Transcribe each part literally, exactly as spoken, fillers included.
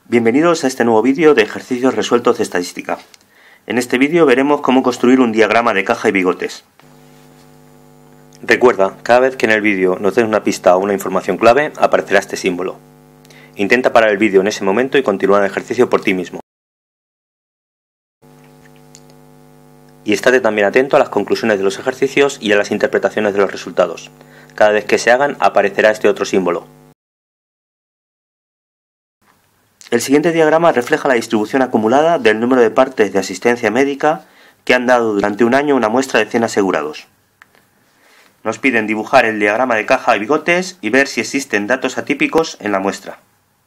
Bienvenidos a este nuevo vídeo de ejercicios resueltos de estadística. En este vídeo veremos cómo construir un diagrama de caja y bigotes. Recuerda, cada vez que en el vídeo nos des una pista o una información clave, aparecerá este símbolo. Intenta parar el vídeo en ese momento y continuar el ejercicio por ti mismo. Y estate también atento a las conclusiones de los ejercicios y a las interpretaciones de los resultados. Cada vez que se hagan, aparecerá este otro símbolo. El siguiente diagrama refleja la distribución acumulada del número de partes de asistencia médica que han dado durante un año una muestra de cien asegurados. Nos piden dibujar el diagrama de caja y bigotes y ver si existen datos atípicos en la muestra.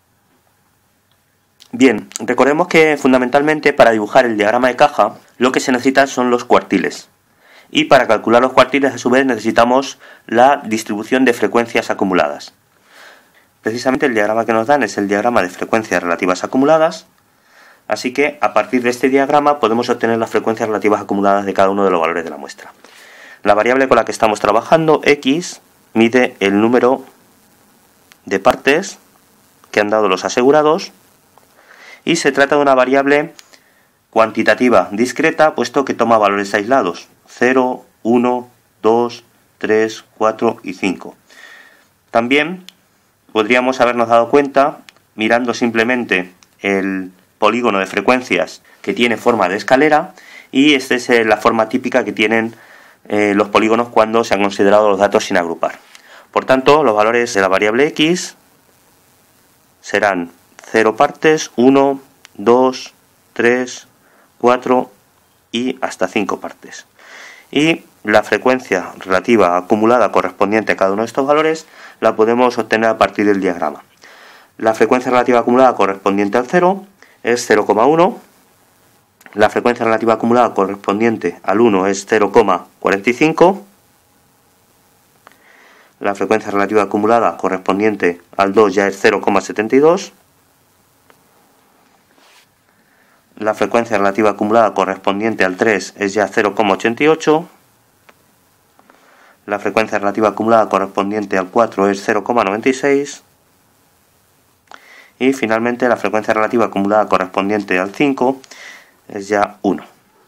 Bien, recordemos que fundamentalmente para dibujar el diagrama de caja lo que se necesita son los cuartiles. Y para calcular los cuartiles a su vez necesitamos la distribución de frecuencias acumuladas. Precisamente el diagrama que nos dan es el diagrama de frecuencias relativas acumuladas, así que a partir de este diagrama podemos obtener las frecuencias relativas acumuladas de cada uno de los valores de la muestra. La variable con la que estamos trabajando, x, mide el número de partes que han dado los asegurados y se trata de una variable cuantitativa discreta, puesto que toma valores aislados, cero, uno, dos, tres, cuatro y cinco. También podríamos habernos dado cuenta, mirando simplemente el polígono de frecuencias que tiene forma de escalera, y esta es la forma típica que tienen eh, los polígonos cuando se han considerado los datos sin agrupar. Por tanto, los valores de la variable x serán cero partes, uno, dos, tres, cuatro y hasta cinco partes. Y la frecuencia relativa acumulada correspondiente a cada uno de estos valores la podemos obtener a partir del diagrama. La frecuencia relativa acumulada correspondiente al cero es cero coma uno, la frecuencia relativa acumulada correspondiente al uno es cero coma cuarenta y cinco, la frecuencia relativa acumulada correspondiente al dos ya es cero coma setenta y dos, la frecuencia relativa acumulada correspondiente al tres es ya cero coma ochenta y ocho, la frecuencia relativa acumulada correspondiente al cuatro es cero coma noventa y seis y finalmente la frecuencia relativa acumulada correspondiente al cinco es ya uno.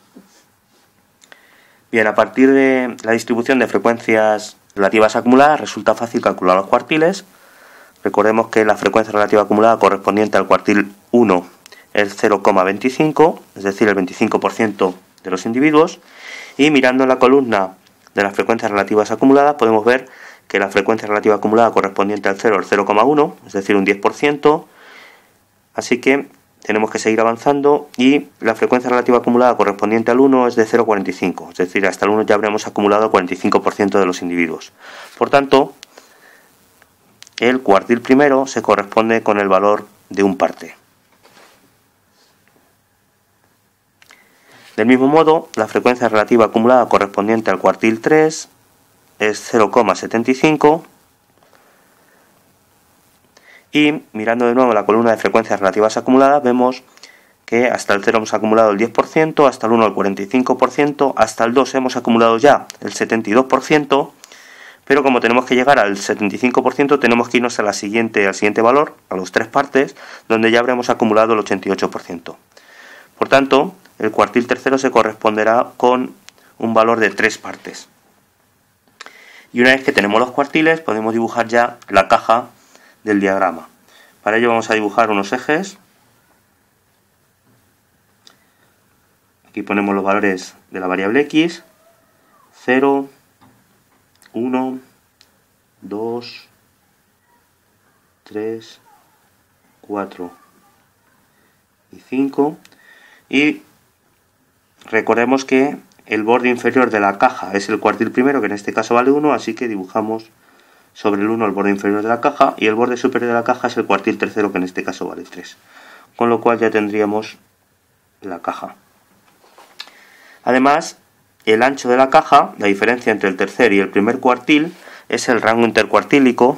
Bien, a partir de la distribución de frecuencias relativas acumuladas resulta fácil calcular los cuartiles. Recordemos que la frecuencia relativa acumulada correspondiente al cuartil uno es cero coma veinticinco, es decir, el veinticinco por ciento de los individuos, y mirando en la columna de las frecuencias relativas acumuladas podemos ver que la frecuencia relativa acumulada correspondiente al cero es cero coma uno, es decir, un diez por ciento, así que tenemos que seguir avanzando, y la frecuencia relativa acumulada correspondiente al uno es de cero coma cuarenta y cinco, es decir, hasta el uno ya habremos acumulado el cuarenta y cinco por ciento de los individuos. Por tanto, el cuartil primero se corresponde con el valor de un parte. Del mismo modo, la frecuencia relativa acumulada correspondiente al cuartil tres es cero coma setenta y cinco, y mirando de nuevo la columna de frecuencias relativas acumuladas vemos que hasta el cero hemos acumulado el diez por ciento, hasta el uno el cuarenta y cinco por ciento, hasta el dos hemos acumulado ya el setenta y dos por ciento, pero como tenemos que llegar al setenta y cinco por ciento tenemos que irnos a la siguiente, al siguiente valor, a los tres partes, donde ya habremos acumulado el ochenta y ocho por ciento. Por tanto, el cuartil tercero se corresponderá con un valor de tres partes. Y una vez que tenemos los cuartiles, podemos dibujar ya la caja del diagrama. Para ello vamos a dibujar unos ejes. Aquí ponemos los valores de la variable x, cero, uno, dos, tres, cuatro y cinco. Y recordemos que el borde inferior de la caja es el cuartil primero, que en este caso vale uno, así que dibujamos sobre el uno el borde inferior de la caja, y el borde superior de la caja es el cuartil tercero, que en este caso vale tres. Con lo cual ya tendríamos la caja. Además, el ancho de la caja, la diferencia entre el tercer y el primer cuartil, es el rango intercuartílico,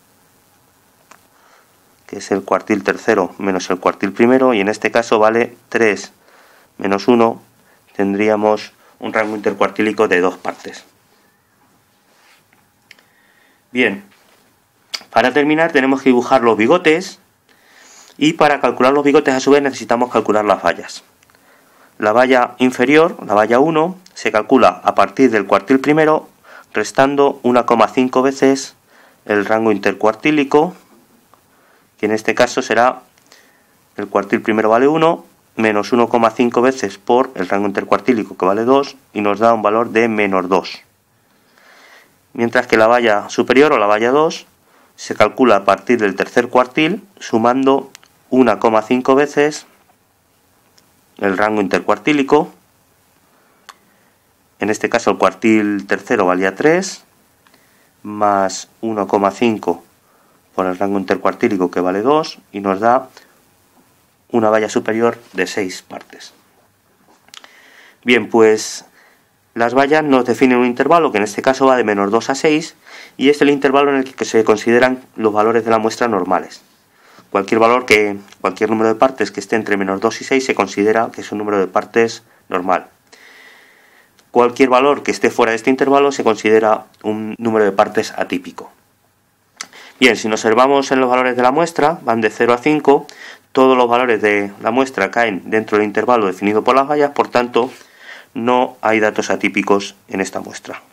que es el cuartil tercero menos el cuartil primero, y en este caso vale tres menos uno, tendríamos un rango intercuartílico de dos partes. Bien, para terminar tenemos que dibujar los bigotes, Y para calcular los bigotes a su vez necesitamos calcular las vallas. La valla inferior, la valla uno, se calcula a partir del cuartil primero, restando uno coma cinco veces el rango intercuartílico, que en este caso será el cuartil primero vale uno, menos uno coma cinco veces por el rango intercuartílico, que vale dos, y nos da un valor de menos dos. Mientras que la valla superior o la valla dos se calcula a partir del tercer cuartil, sumando uno coma cinco veces el rango intercuartílico. En este caso el cuartil tercero valía tres, más uno coma cinco por el rango intercuartílico, que vale dos, y nos da una valla superior de seis partes. Bien, pues las vallas nos definen un intervalo que en este caso va de menos dos a seis, y es el intervalo en el que se consideran los valores de la muestra normales. Cualquier valor que, cualquier número de partes que esté entre menos dos y seis se considera que es un número de partes normal. Cualquier valor que esté fuera de este intervalo se considera un número de partes atípico. Bien, si nos observamos en los valores de la muestra, van de cero a cinco, todos los valores de la muestra caen dentro del intervalo definido por las vallas, por tanto, no hay datos atípicos en esta muestra.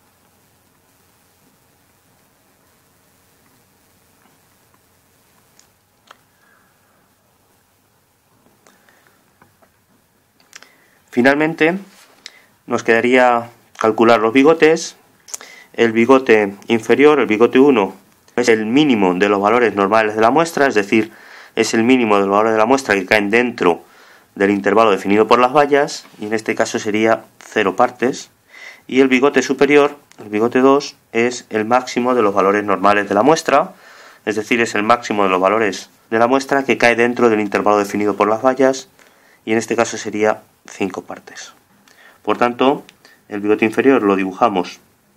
Finalmente, nos quedaría calcular los bigotes. El bigote inferior, el bigote uno, es el mínimo de los valores normales de la muestra, es decir, es el mínimo de los valores de la muestra que caen dentro del intervalo definido por las vallas, y en este caso sería cero partes. Y el bigote superior, el bigote dos, es el máximo de los valores normales de la muestra, es decir, es el máximo de los valores de la muestra que cae dentro del intervalo definido por las vallas, y en este caso sería cinco partes. Por tanto, el bigote inferior lo dibujamos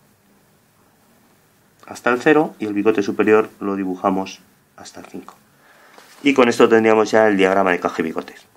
hasta el cero y el bigote superior lo dibujamos hasta el cinco. Y con esto tendríamos ya el diagrama de caja y bigotes.